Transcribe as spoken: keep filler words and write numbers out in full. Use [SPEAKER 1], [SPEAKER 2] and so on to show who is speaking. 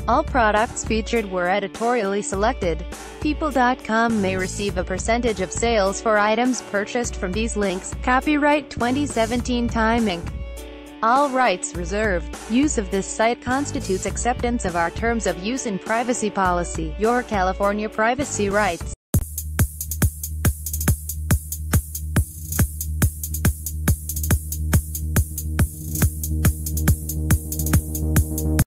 [SPEAKER 1] All products featured were editorially selected. People dot com may receive a percentage of sales for items purchased from these links. Copyright twenty seventeen Time Incorporated. All rights reserved. Use of this site constitutes acceptance of our terms of use and privacy policy. Your California privacy rights.